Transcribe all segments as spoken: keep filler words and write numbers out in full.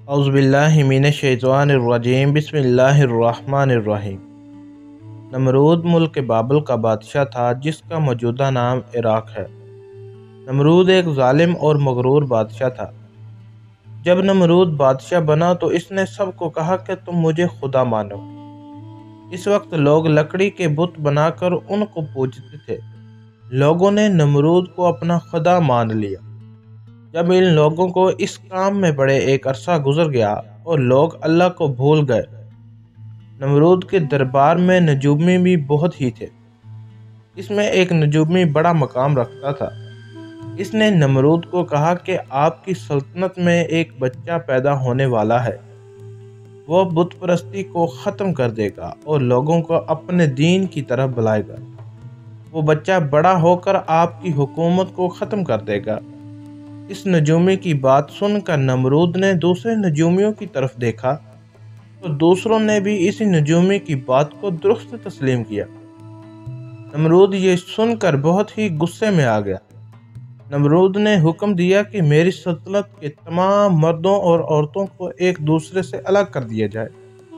اعوذ باللہ من الشیطان الرجیم بسم اللہ الرحمن الرحیم۔ نمرود ملک بابل کا بادشاہ تھا جس کا موجودہ نام عراق ہے۔ نمرود ایک ظالم اور مغرور بادشاہ تھا۔ جب نمرود بادشاہ بنا تو اس نے سب کو کہا کہ تم مجھے خدا مانو۔ اس وقت لوگ لکڑی کے بت بنا کر ان کو پوجتے تھے۔ لوگوں نے نمرود کو اپنا خدا مان لیا۔ جب ان لوگوں کو اس کام میں بڑے ایک عرصہ گزر گیا اور لوگ اللہ کو بھول گئے، نمرود کے دربار میں نجومی بھی بہت ہی تھے۔ اس میں ایک نجومی بڑا مقام رکھتا تھا۔ اس نے نمرود کو کہا کہ آپ کی سلطنت میں ایک بچہ پیدا ہونے والا ہے۔ وہ بت پرستی کو ختم کر دے گا اور لوگوں کو اپنے دین کی طرف بلائے گا۔ وہ بچہ بڑا ہو کر آپ کی حکومت کو ختم کر دے گا۔ اس نجومی کی بات سن کر نمرود نے دوسرے نجومیوں کی طرف دیکھا تو دوسروں نے بھی اسی نجومی کی بات کو درست تسلیم کیا۔ نمرود یہ سن کر بہت ہی غصے میں آ گیا۔ نمرود نے حکم دیا کہ میری سلطنت کے تمام مردوں اور عورتوں کو ایک دوسرے سے الگ کر دیا جائے۔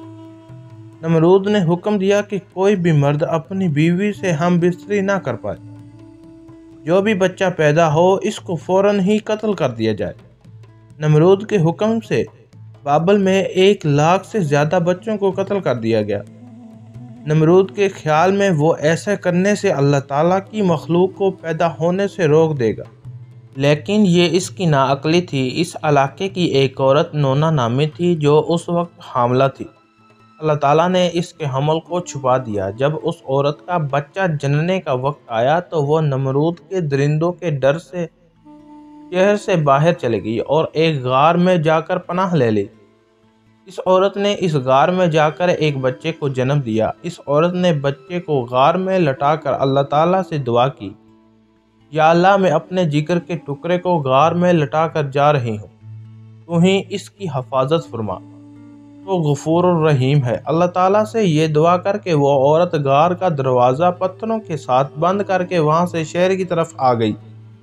نمرود نے حکم دیا کہ کوئی بھی مرد اپنی بیوی سے ہم بستری نہ کر پائے۔ جو بھی بچہ پیدا ہو اس کو فوراً ہی قتل کر دیا جائے۔ نمرود کے حکم سے بابل میں ایک لاکھ سے زیادہ بچوں کو قتل کر دیا گیا۔ نمرود کے خیال میں وہ ایسا کرنے سے اللہ تعالیٰ کی مخلوق کو پیدا ہونے سے روک دے گا، لیکن یہ اس کی ناعقلی تھی۔ اس علاقے کی ایک عورت نونا نامی تھی جو اس وقت حاملہ تھی۔ اللہ تعالیٰ نے اس کے حمل کو چھپا دیا۔ جب اس عورت کا بچہ جننے کا وقت آیا تو وہ نمرود کے درندوں کے ڈر سے شہر سے باہر چلی گئی اور ایک غار میں جا کر پناہ لے لی۔ اس عورت نے اس غار میں جا کر ایک بچے کو جنم دیا۔ اس عورت نے بچے کو غار میں لٹا کر اللہ تعالیٰ سے دعا کی، یا اللہ میں اپنے جگر کے ٹکڑے کو غار میں لٹا کر جا رہی ہوں، تو ہی اس کی حفاظت فرما، تو غفور الرحیم ہے۔ اللہ تعالیٰ سے یہ دعا کر کے وہ عورت غار کا دروازہ پتھروں کے ساتھ بند کر کے وہاں سے شہر کی طرف آ گئی۔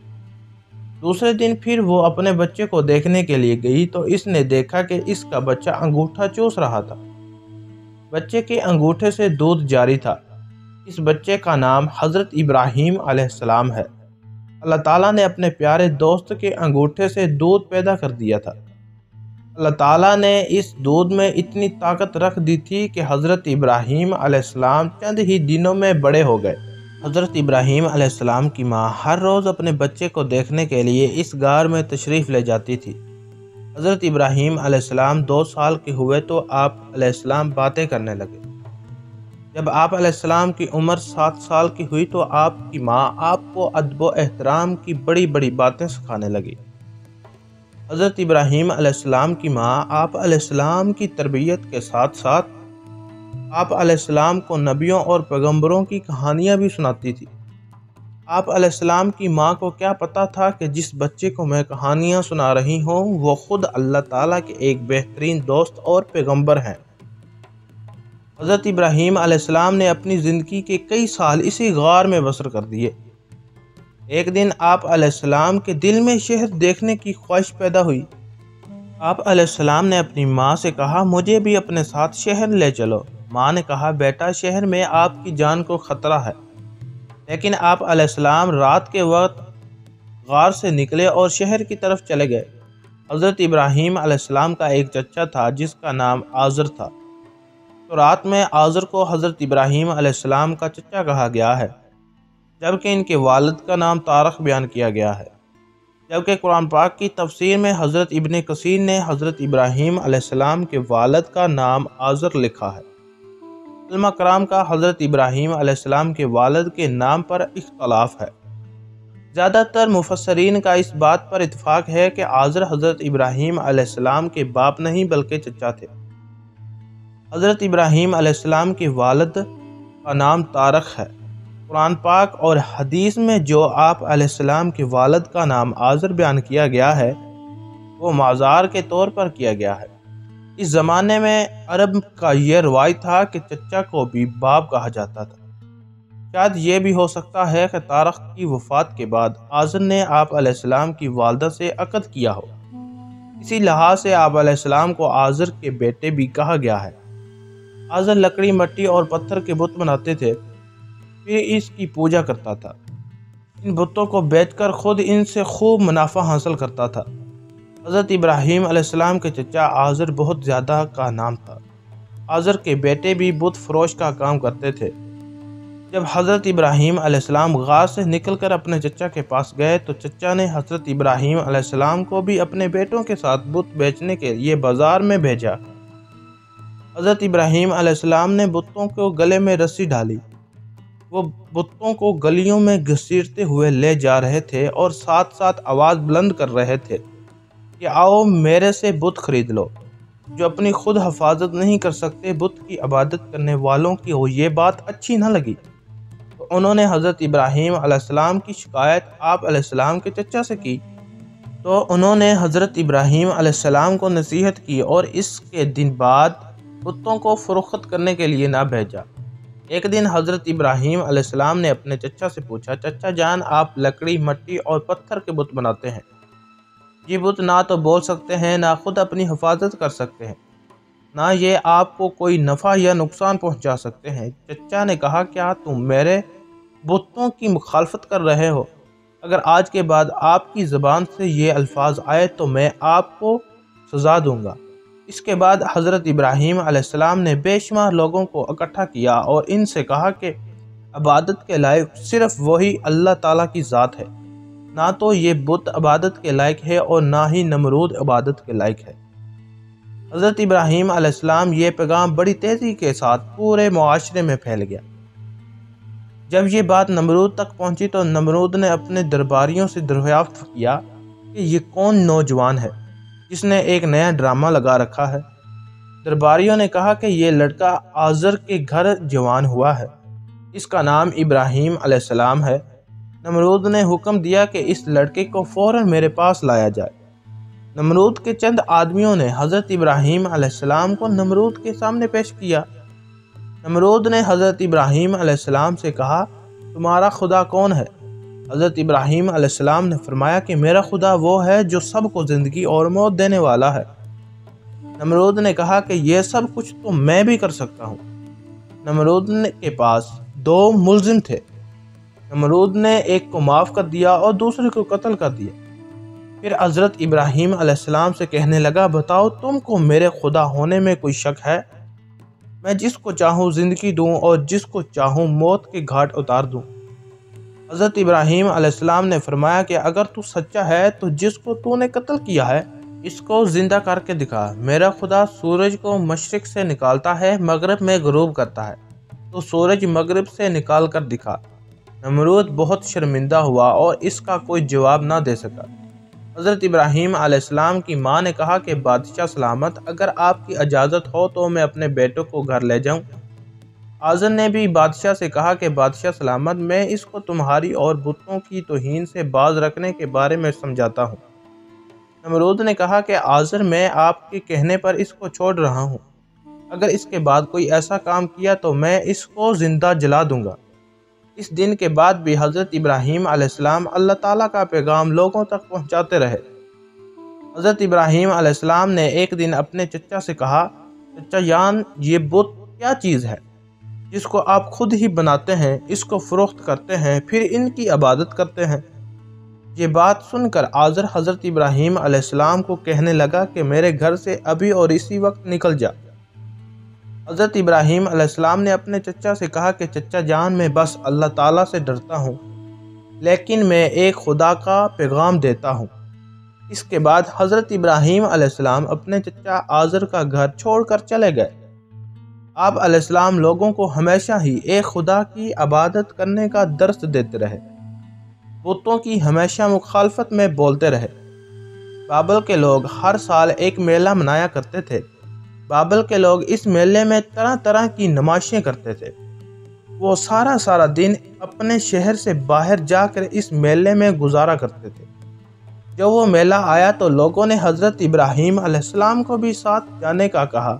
دوسرے دن پھر وہ اپنے بچے کو دیکھنے کے لیے گئی تو اس نے دیکھا کہ اس کا بچہ انگوٹھا چوس رہا تھا۔ بچے کے انگوٹھے سے دودھ جاری تھا۔ اس بچے کا نام حضرت ابراہیم علیہ السلام ہے۔ اللہ تعالیٰ نے اپنے پیارے دوست کے انگوٹھے سے دودھ پیدا کر دیا تھا۔ اللہ تعالیٰ نے اس دودھ میں اتنی طاقت رکھ دی تھی کہ حضرت ابراہیم علیہ السلام چند ہی دنوں میں بڑے ہو گئے۔ حضرت ابراہیم علیہ السلام کی ماں ہر روز اپنے بچے کو دیکھنے کے لیے اس غار میں تشریف لے جاتی تھی۔ حضرت ابراہیم علیہ السلام دو سال کے ہوئے تو آپ علیہ السلام باتیں کرنے لگے۔ جب آپ علیہ السلام کی عمر سات سال کی ہوئی تو آپ کی ماں آپ کو ادب و احترام کی بڑی بڑی باتیں سکھانے لگی۔ حضرت ابراہیم علیہ السلام کی ماں آپ علیہ السلام کی تربیت کے ساتھ ساتھ آپ علیہ السلام کو نبیوں اور پیغمبروں کی کہانیاں بھی سناتی تھی۔ آپ علیہ السلام کی ماں کو کیا پتا تھا کہ جس بچے کو میں کہانیاں سنا رہی ہوں وہ خود اللہ تعالیٰ کے ایک بہترین دوست اور پیغمبر ہیں۔ حضرت ابراہیم علیہ السلام نے اپنی زندگی کے کئی سال اسی غار میں بسر کر دیے۔ ایک دن آپ علیہ السلام کے دل میں شہر دیکھنے کی خواہش پیدا ہوئی۔ آپ علیہ السلام نے اپنی ماں سے کہا، مجھے بھی اپنے ساتھ شہر لے چلو۔ ماں نے کہا، بیٹا شہر میں آپ کی جان کو خطرہ ہے۔ لیکن آپ علیہ السلام رات کے وقت غار سے نکلے اور شہر کی طرف چلے گئے۔ حضرت ابراہیم علیہ السلام کا ایک چچا تھا جس کا نام آزر تھا، تو رات میں آزر کو حضرت ابراہیم علیہ السلام کا چچا کہا گیا ہے، جبکہ ان کے والد کا نام طارق بیان کیا گیا ہے۔ جبکہ قرآن پاک کی تفسیر میں حضرت ابن کثیر نے حضرت ابراہیم علیہ السلام کے والد کا نام آزر لکھا ہے۔ علماء کرام کا حضرت ابراہیم علیہ السلام کے والد کے نام پر اختلاف ہے۔ زیادہ تر مفسرین کا اس بات پر اتفاق ہے کہ آزر حضرت ابراہیم علیہ السلام کے باپ نہیں بلکہ چچا تھے۔ حضرت ابراہیم علیہ السلام کے والد کا نام طارق ہے۔ قرآن پاک اور حدیث میں جو آپ علیہ السلام کے والد کا نام آزر بیان کیا گیا ہے وہ مزار کے طور پر کیا گیا ہے۔ اس زمانے میں عرب کا یہ روایت تھا کہ چچا کو بھی باپ کہا جاتا تھا۔ شاید یہ بھی ہو سکتا ہے کہ طارق کی وفات کے بعد آزر نے آپ علیہ السلام کی والدہ سے عقد کیا ہو۔ اسی لحاظ سے آپ علیہ السلام کو آزر کے بیٹے بھی کہا گیا ہے۔ آزر لکڑی، مٹی اور پتھر کے بت بناتے تھے، پھر اس کی پوجا کرتا تھا۔ ان بتوں کو بیچ کر خود ان سے خوب منافع حاصل کرتا تھا۔ حضرت ابراہیم علیہ السلام کے چچا آزر بہت زیادہ کا نام تھا۔ آزر کے بیٹے بھی بت فروش کا کام کرتے تھے۔ جب حضرت ابراہیم علیہ السلام غار سے نکل کر اپنے چچا کے پاس گئے تو چچا نے حضرت ابراہیم علیہ السلام کو بھی اپنے بیٹوں کے ساتھ بت بیچنے کے لیے بازار میں بھیجا۔ حضرت ابراہیم علیہ السلام نے بتوں کو گلے میں رسی ڈالی۔ وہ بتوں کو گلیوں میں گھسیٹتے ہوئے لے جا رہے تھے اور ساتھ ساتھ آواز بلند کر رہے تھے کہ آؤ میرے سے بت خرید لو۔ جو اپنی خود حفاظت نہیں کر سکتے، بت کی عبادت کرنے والوں کی یہ بات اچھی نہ لگی، تو انہوں نے حضرت ابراہیم علیہ السلام کی شکایت آپ علیہ السلام کے چچا سے کی۔ تو انہوں نے حضرت ابراہیم علیہ السلام کو نصیحت کی اور اس کے دن بعد بتوں کو فروخت کرنے کے لیے نہ بھیجا۔ ایک دن حضرت ابراہیم علیہ السلام نے اپنے چچا سے پوچھا، چچا جان آپ لکڑی، مٹی اور پتھر کے بت بناتے ہیں، یہ بت نہ تو بول سکتے ہیں، نہ خود اپنی حفاظت کر سکتے ہیں، نہ یہ آپ کو کوئی نفع یا نقصان پہنچا سکتے ہیں۔ چچا نے کہا کیا تم میرے بتوں کی مخالفت کر رہے ہو؟ اگر آج کے بعد آپ کی زبان سے یہ الفاظ آئے تو میں آپ کو سزا دوں گا۔ اس کے بعد حضرت ابراہیم علیہ السلام نے بے شمار لوگوں کو اکٹھا کیا اور ان سے کہا کہ عبادت کے لائق صرف وہی اللہ تعالیٰ کی ذات ہے، نہ تو یہ بت عبادت کے لائق ہے اور نہ ہی نمرود عبادت کے لائق ہے۔ حضرت ابراہیم علیہ السلام یہ پیغام بڑی تیزی کے ساتھ پورے معاشرے میں پھیل گیا۔ جب یہ بات نمرود تک پہنچی تو نمرود نے اپنے درباریوں سے دریافت کیا کہ یہ کون نوجوان ہے جس نے ایک نیا ڈرامہ لگا رکھا ہے۔ درباریوں نے کہا کہ یہ لڑکا آزر کے گھر جوان ہوا ہے، اس کا نام ابراہیم علیہ السلام ہے۔ نمرود نے حکم دیا کہ اس لڑکے کو فوراً میرے پاس لایا جائے۔ نمرود کے چند آدمیوں نے حضرت ابراہیم علیہ السلام کو نمرود کے سامنے پیش کیا۔ نمرود نے حضرت ابراہیم علیہ السلام سے کہا تمہارا خدا کون ہے؟ حضرت ابراہیم علیہ السلام نے فرمایا کہ میرا خدا وہ ہے جو سب کو زندگی اور موت دینے والا ہے۔ نمرود نے کہا کہ یہ سب کچھ تو میں بھی کر سکتا ہوں۔ نمرود کے پاس دو ملزم تھے، نمرود نے ایک کو معاف کر دیا اور دوسرے کو قتل کر دیا۔ پھر حضرت ابراہیم علیہ السلام سے کہنے لگا بتاؤ تم کو میرے خدا ہونے میں کوئی شک ہے؟ میں جس کو چاہوں زندگی دوں اور جس کو چاہوں موت کے گھاٹ اتار دوں۔ حضرت ابراہیم علیہ السلام نے فرمایا کہ اگر تو سچا ہے تو جس کو تو نے قتل کیا ہے اس کو زندہ کر کے دکھا۔ میرا خدا سورج کو مشرق سے نکالتا ہے، مغرب میں غروب کرتا ہے، تو سورج مغرب سے نکال کر دکھا۔ نمرود بہت شرمندہ ہوا اور اس کا کوئی جواب نہ دے سکا۔ حضرت ابراہیم علیہ السلام کی ماں نے کہا کہ بادشاہ سلامت، اگر آپ کی اجازت ہو تو میں اپنے بیٹوں کو گھر لے جاؤں۔ آزر نے بھی بادشاہ سے کہا کہ بادشاہ سلامت، میں اس کو تمہاری اور بتوں کی توہین سے باز رکھنے کے بارے میں سمجھاتا ہوں۔ نمرود نے کہا کہ آزر میں آپ کے کہنے پر اس کو چھوڑ رہا ہوں، اگر اس کے بعد کوئی ایسا کام کیا تو میں اس کو زندہ جلا دوں گا۔ اس دن کے بعد بھی حضرت ابراہیم علیہ السلام اللہ تعالیٰ کا پیغام لوگوں تک پہنچاتے رہے۔ حضرت ابراہیم علیہ السلام نے ایک دن اپنے چچا سے کہا چچا جان یہ بت کیا چیز ہے جس کو آپ خود ہی بناتے ہیں، اس کو فروخت کرتے ہیں، پھر ان کی عبادت کرتے ہیں؟ یہ بات سن کر آزر حضرت ابراہیم علیہ السلام کو کہنے لگا کہ میرے گھر سے ابھی اور اسی وقت نکل جا۔ حضرت ابراہیم علیہ السلام نے اپنے چچا سے کہا کہ چچا جان میں بس اللہ تعالیٰ سے ڈرتا ہوں، لیکن میں ایک خدا کا پیغام دیتا ہوں۔ اس کے بعد حضرت ابراہیم علیہ السلام اپنے چچا آزر کا گھر چھوڑ کر چلے گئے۔ آپ علیہ السلام لوگوں کو ہمیشہ ہی ایک خدا کی عبادت کرنے کا درس دیتے رہے، بتوں کی ہمیشہ مخالفت میں بولتے رہے۔ بابل کے لوگ ہر سال ایک میلہ منایا کرتے تھے۔ بابل کے لوگ اس میلے میں طرح طرح کی نمائشیں کرتے تھے۔ وہ سارا سارا دن اپنے شہر سے باہر جا کر اس میلے میں گزارا کرتے تھے۔ جب وہ میلہ آیا تو لوگوں نے حضرت ابراہیم علیہ السلام کو بھی ساتھ جانے کا کہا۔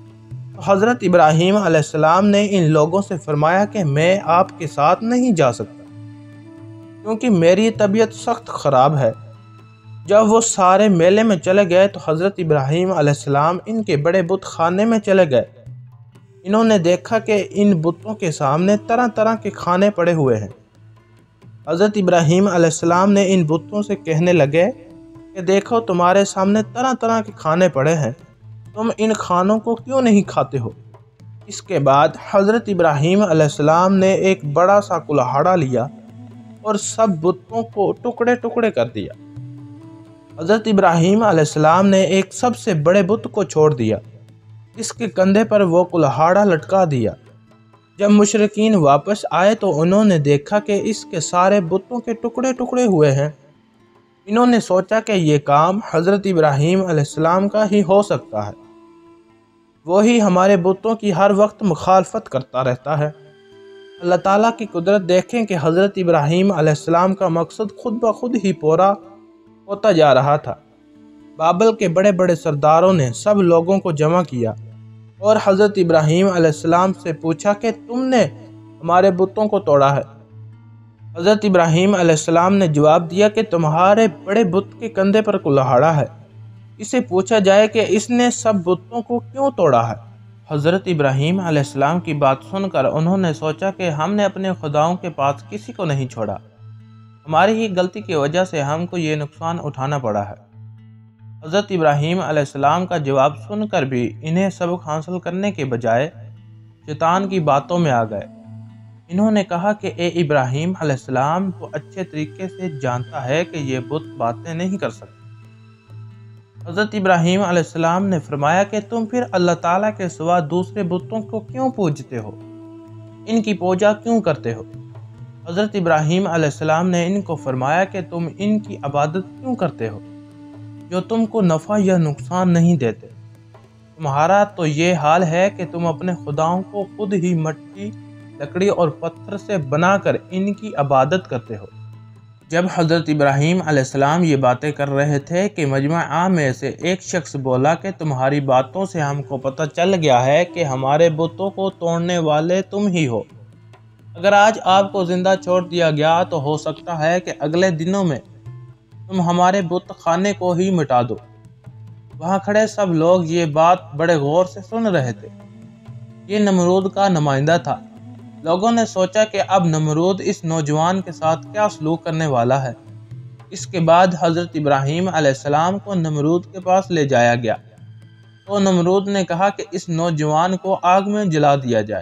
حضرت ابراہیم علیہ السلام نے ان لوگوں سے فرمایا کہ میں آپ کے ساتھ نہیں جا سکتا کیونکہ میری طبیعت سخت خراب ہے۔ جب وہ سارے میلے میں چلے گئے تو حضرت ابراہیم علیہ السلام ان کے بڑے بت خانے میں چلے گئے۔ انہوں نے دیکھا کہ ان بتوں کے سامنے طرح طرح کے کھانے پڑے ہوئے ہیں۔ حضرت ابراہیم علیہ السلام نے ان بتوں سے کہنے لگے کہ دیکھو تمہارے سامنے طرح طرح کے کھانے پڑے ہیں، تم ان کھانوں کو کیوں نہیں کھاتے ہو؟ اس کے بعد حضرت ابراہیم علیہ السلام نے ایک بڑا سا کلہاڑا لیا اور سب بتوں کو ٹکڑے ٹکڑے کر دیا۔ حضرت ابراہیم علیہ السلام نے ایک سب سے بڑے بت کو چھوڑ دیا، اس کے کندھے پر وہ کلہاڑا لٹکا دیا۔ جب مشرکین واپس آئے تو انہوں نے دیکھا کہ اس کے سارے بتوں کے ٹکڑے ٹکڑے ہوئے ہیں۔ انہوں نے سوچا کہ یہ کام حضرت ابراہیم علیہ السلام کا ہی ہو سکتا ہے، وہی ہمارے بتوں کی ہر وقت مخالفت کرتا رہتا ہے۔ اللہ تعالیٰ کی قدرت دیکھیں کہ حضرت ابراہیم علیہ السلام کا مقصد خود بخود ہی پورا ہوتا جا رہا تھا۔ بابل کے بڑے بڑے سرداروں نے سب لوگوں کو جمع کیا اور حضرت ابراہیم علیہ السلام سے پوچھا کہ تم نے ہمارے بتوں کو توڑا ہے۔ حضرت ابراہیم علیہ السلام نے جواب دیا کہ تمہارے بڑے بت کے کندھے پر کلہاڑا ہے، اسے پوچھا جائے کہ اس نے سب بتوں کو کیوں توڑا ہے۔ حضرت ابراہیم علیہ السلام کی بات سن کر انہوں نے سوچا کہ ہم نے اپنے خداؤں کے پاس کسی کو نہیں چھوڑا، ہماری ہی غلطی کی وجہ سے ہم کو یہ نقصان اٹھانا پڑا ہے۔ حضرت ابراہیم علیہ السلام کا جواب سن کر بھی انہیں سبق حاصل کرنے کے بجائے شیطان کی باتوں میں آ گئے۔ انہوں نے کہا کہ اے ابراہیم علیہ السلام تو اچھے طریقے سے جانتا ہے کہ یہ بت باتیں نہیں کر سکتے۔ حضرت ابراہیم علیہ السلام نے فرمایا کہ تم پھر اللہ تعالیٰ کے سوا دوسرے بتوں کو کیوں پوجتے ہو، ان کی پوجا کیوں کرتے ہو؟ حضرت ابراہیم علیہ السلام نے ان کو فرمایا کہ تم ان کی عبادت کیوں کرتے ہو جو تم کو نفع یا نقصان نہیں دیتے؟ تمہارا تو یہ حال ہے کہ تم اپنے خداؤں کو خود ہی مٹی، لکڑی اور پتھر سے بنا کر ان کی عبادت کرتے ہو۔ جب حضرت ابراہیم علیہ السلام یہ باتیں کر رہے تھے کہ مجمع عام میں سے ایک شخص بولا کہ تمہاری باتوں سے ہم کو پتہ چل گیا ہے کہ ہمارے بتوں کو توڑنے والے تم ہی ہو۔ اگر آج آپ کو زندہ چھوڑ دیا گیا تو ہو سکتا ہے کہ اگلے دنوں میں تم ہمارے بت خانے کو ہی مٹا دو۔ وہاں کھڑے سب لوگ یہ بات بڑے غور سے سن رہے تھے۔ یہ نمرود کا نمائندہ تھا۔ لوگوں نے سوچا کہ اب نمرود اس نوجوان کے ساتھ کیا سلوک کرنے والا ہے۔ اس کے بعد حضرت ابراہیم علیہ السلام کو نمرود کے پاس لے جایا گیا تو نمرود نے کہا کہ اس نوجوان کو آگ میں جلا دیا جائے۔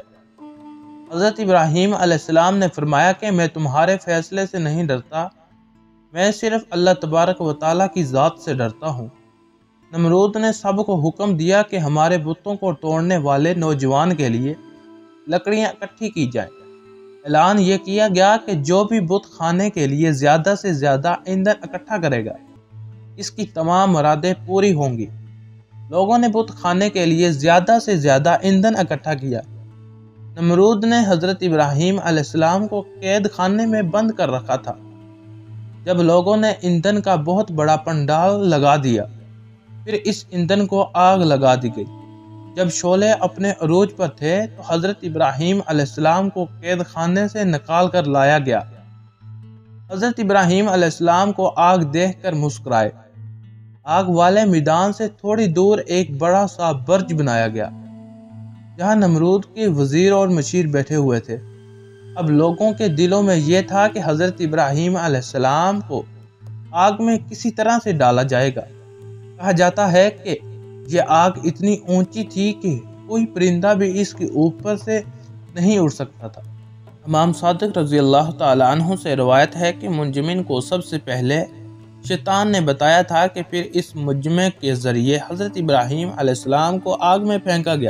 حضرت ابراہیم علیہ السلام نے فرمایا کہ میں تمہارے فیصلے سے نہیں ڈرتا، میں صرف اللہ تبارک و تعالیٰ کی ذات سے ڈرتا ہوں۔ نمرود نے سب کو حکم دیا کہ ہمارے بتوں کو توڑنے والے نوجوان کے لیے لکڑیاں اکٹھی کی جائیں۔ اعلان یہ کیا گیا کہ جو بھی بت خانے کے لیے زیادہ سے زیادہ ایندھن اکٹھا کرے گا اس کی تمام مرادیں پوری ہوں گی۔ لوگوں نے بت خانے کے لیے زیادہ سے زیادہ ایندھن اکٹھا کیا۔ نمرود نے حضرت ابراہیم علیہ السلام کو قید خانے میں بند کر رکھا تھا۔ جب لوگوں نے ایندھن کا بہت بڑا پنڈال لگا دیا پھر اس ایندھن کو آگ لگا دی گئی۔ جب شعلے اپنے عروج پر تھے تو حضرت ابراہیم علیہ السلام کو قید خانے سے نکال کر لایا گیا۔ حضرت ابراہیم علیہ السلام کو آگ دیکھ کر مسکرائے۔ آگ والے میدان سے تھوڑی دور ایک بڑا سا برج بنایا گیا جہاں نمرود کے وزیر اور مشیر بیٹھے ہوئے تھے۔ اب لوگوں کے دلوں میں یہ تھا کہ حضرت ابراہیم علیہ السلام کو آگ میں کسی طرح سے ڈالا جائے گا۔ کہا جاتا ہے کہ یہ آگ اتنی اونچی تھی کہ کوئی پرندہ بھی اس کے اوپر سے نہیں اڑ سکتا تھا۔ امام صادق رضی اللہ تعالیٰ عنہ سے روایت ہے کہ منجمن کو سب سے پہلے شیطان نے بتایا تھا کہ پھر اس مجمع کے ذریعے حضرت ابراہیم علیہ السلام کو آگ میں پھینکا گیا۔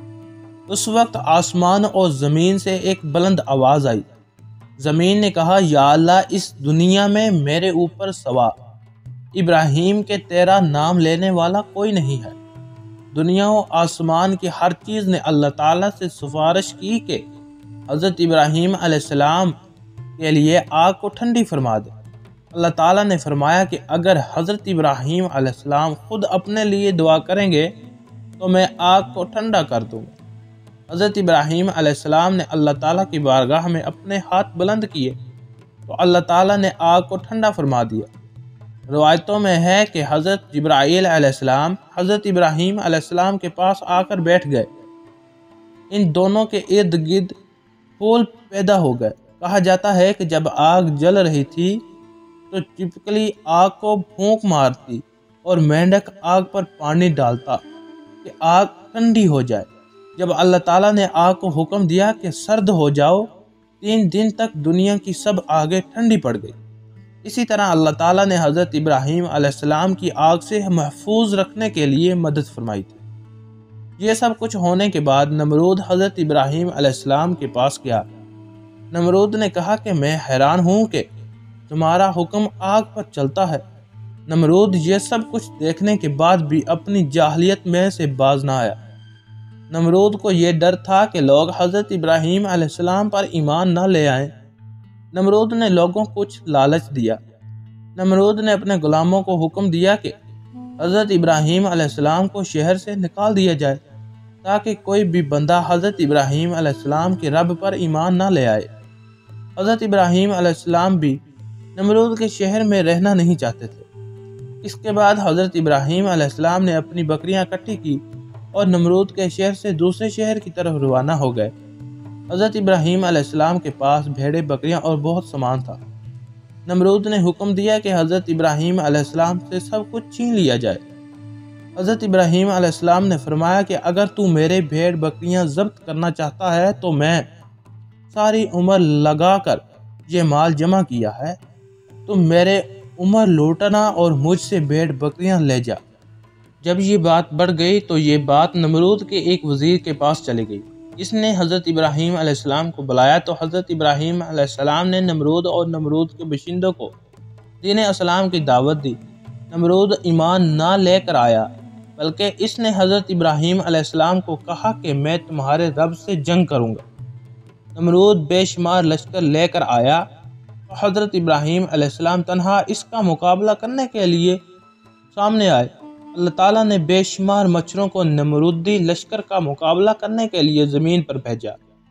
اس وقت آسمان اور زمین سے ایک بلند آواز آئی۔ زمین نے کہا یا اللہ اس دنیا میں میرے اوپر سوا ابراہیم کے تیرا نام لینے والا کوئی نہیں ہے۔ دنیا و آسمان کی ہر چیز نے اللہ تعالیٰ سے سفارش کی کہ حضرت ابراہیم علیہ السلام کے لیے آگ کو ٹھنڈی فرما دے۔ اللہ تعالیٰ نے فرمایا کہ اگر حضرت ابراہیم علیہ السلام خود اپنے لیے دعا کریں گے تو میں آگ کو ٹھنڈا کر دوں گا۔ حضرت ابراہیم علیہ السلام نے اللہ تعالیٰ کی بارگاہ میں اپنے ہاتھ بلند کیے تو اللہ تعالیٰ نے آگ کو ٹھنڈا فرما دیا۔ روایتوں میں ہے کہ حضرت جبرائیل علیہ السلام حضرت ابراہیم علیہ السلام کے پاس آ کر بیٹھ گئے۔ ان دونوں کے ارد گرد پھول پیدا ہو گئے۔ کہا جاتا ہے کہ جب آگ جل رہی تھی تو چپکلی آگ کو پھونک مارتی اور مینڈک آگ پر پانی ڈالتا کہ آگ ٹھنڈی ہو جائے۔ جب اللہ تعالیٰ نے آگ کو حکم دیا کہ سرد ہو جاؤ، تین دن تک دنیا کی سب آگیں ٹھنڈی پڑ گئی۔ اسی طرح اللہ تعالیٰ نے حضرت ابراہیم علیہ السلام کی آگ سے محفوظ رکھنے کے لیے مدد فرمائی تھی۔ یہ سب کچھ ہونے کے بعد نمرود حضرت ابراہیم علیہ السلام کے پاس گیا۔ نمرود نے کہا کہ میں حیران ہوں کہ تمہارا حکم آگ پر چلتا ہے۔ نمرود یہ سب کچھ دیکھنے کے بعد بھی اپنی جاہلیت میں سے باز نہ آیا۔ نمرود کو یہ ڈر تھا کہ لوگ حضرت ابراہیم علیہ السلام پر ایمان نہ لے آئیں۔ نمرود نے لوگوں کو کچھ لالچ دیا۔ نمرود نے اپنے غلاموں کو حکم دیا کہ حضرت ابراہیم علیہ السلام کو شہر سے نکال دیا جائے تاکہ کوئی بھی بندہ حضرت ابراہیم علیہ السلام کے رب پر ایمان نہ لے آئے۔ حضرت ابراہیم علیہ السلام بھی نمرود کے شہر میں رہنا نہیں چاہتے تھے۔ اس کے بعد حضرت ابراہیم علیہ السلام نے اپنی بکریاں اکٹھی کی اور نمرود کے شہر سے دوسرے شہر کی طرف روانہ ہو گئے۔ حضرت ابراہیم علیہ السلام کے پاس بھیڑیں، بکریاں اور بہت سامان تھا۔ نمرود نے حکم دیا کہ حضرت ابراہیم علیہ السلام سے سب کچھ چھین لیا جائے۔ حضرت ابراہیم علیہ السلام نے فرمایا کہ اگر تو میرے بھیڑ بکریاں ضبط کرنا چاہتا ہے تو میں ساری عمر لگا کر یہ مال جمع کیا ہے، تم میرے عمر لوٹنا اور مجھ سے بھیڑ بکریاں لے جا۔ جب یہ بات بڑھ گئی تو یہ بات نمرود کے ایک وزیر کے پاس چلی گئی۔ اس نے حضرت ابراہیم علیہ السلام کو بلایا تو حضرت ابراہیم علیہ السلام نے نمرود اور نمرود کے باشندوں کو دین اسلام کی دعوت دی۔ نمرود ایمان نہ لے کر آیا، بلکہ اس نے حضرت ابراہیم علیہ السلام کو کہا کہ میں تمہارے رب سے جنگ کروں گا۔ نمرود بے شمار لشکر لے کر آیا تو حضرت ابراہیم علیہ السلام تنہا اس کا مقابلہ کرنے کے لیے سامنے آئے۔ اللہ تعالیٰ نے بے شمار مچھروں کو نمرودی لشکر کا مقابلہ کرنے کے لیے زمین پر بھیجا۔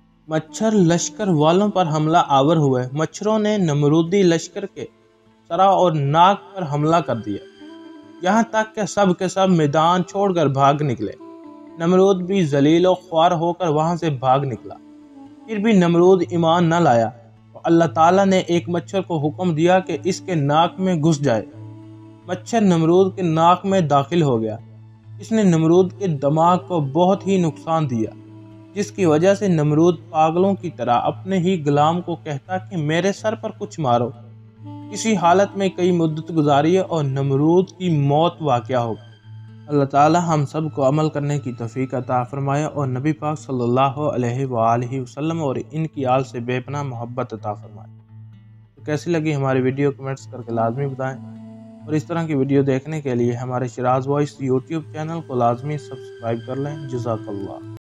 مچھر لشکر والوں پر حملہ آور ہوئے۔ مچھروں نے نمرودی لشکر کے سرا اور ناک پر حملہ کر دیا، یہاں تک کہ سب کے سب میدان چھوڑ کر بھاگ نکلے۔ نمرود بھی ذلیل و خوار ہو کر وہاں سے بھاگ نکلا۔ پھر بھی نمرود ایمان نہ لایا تو اللہ تعالیٰ نے ایک مچھر کو حکم دیا کہ اس کے ناک میں گھس جائے۔ مچھر نمرود کے ناک میں داخل ہو گیا۔ اس نے نمرود کے دماغ کو بہت ہی نقصان دیا، جس کی وجہ سے نمرود پاگلوں کی طرح اپنے ہی غلام کو کہتا کہ میرے سر پر کچھ مارو۔ اسی حالت میں کئی مدت گزاری اور نمرود کی موت واقع ہو گئی۔ اللہ تعالی ہم سب کو عمل کرنے کی توفیق عطا فرمائے اور نبی پاک صلی اللہ علیہ وآلہ وسلم اور ان کی آل سے بے پناہ محبت عطا فرمائے۔ تو کیسی لگی ہماری ویڈیو کمنٹس کر کے لازمی بتائیں، اور اس طرح کی ویڈیو دیکھنے کے لیے ہمارے شراز وائس یوٹیوب چینل کو لازمی سبسکرائب کر لیں۔ جزاک اللہ۔